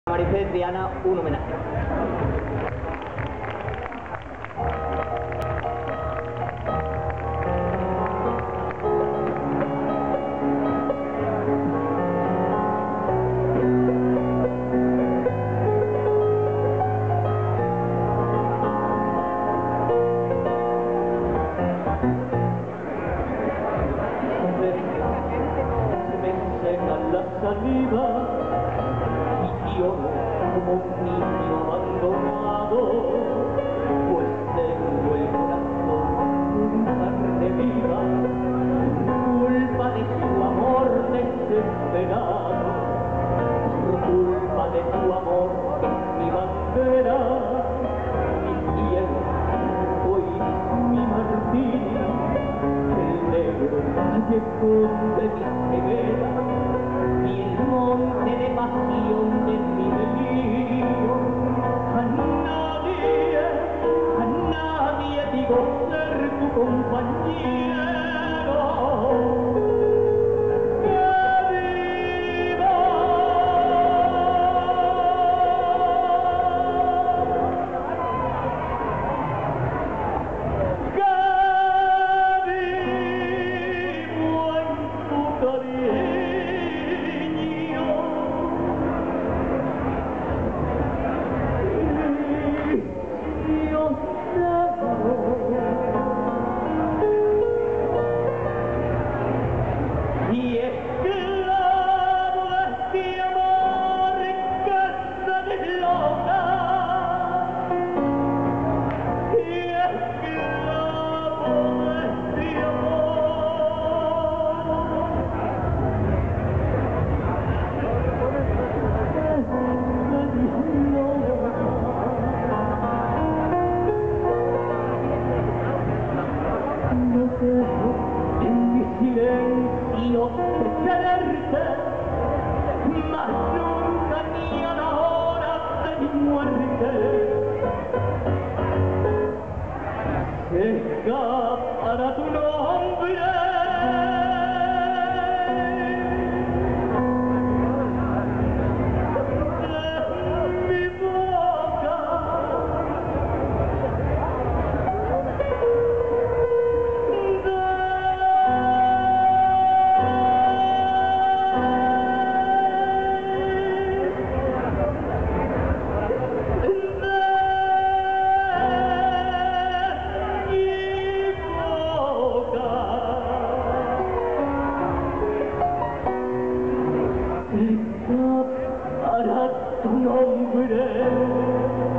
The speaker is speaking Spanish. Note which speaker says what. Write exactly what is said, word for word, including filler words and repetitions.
Speaker 1: Marifé Triana, un homenaje.
Speaker 2: Me seca la saliva y lloro como un niño abandonado, pues tengo el corazón en carne viva, culpa de su amor desesperado, por culpa de tu amor que es mi bandera, mi cielo, hoy mi martirio, el negro callejón de mi ceguera y el monte de pasión de mi delirio. A nadie, a nadie digo ser tu compañero. Y esclavo de este amor que se desloca, y esclavo de este amor que se desloca. No dejo en mi silencio de quererte, mas nunca ni a la hora de mi muerte se escapará tu nombre de mi boca. Para tu nombre.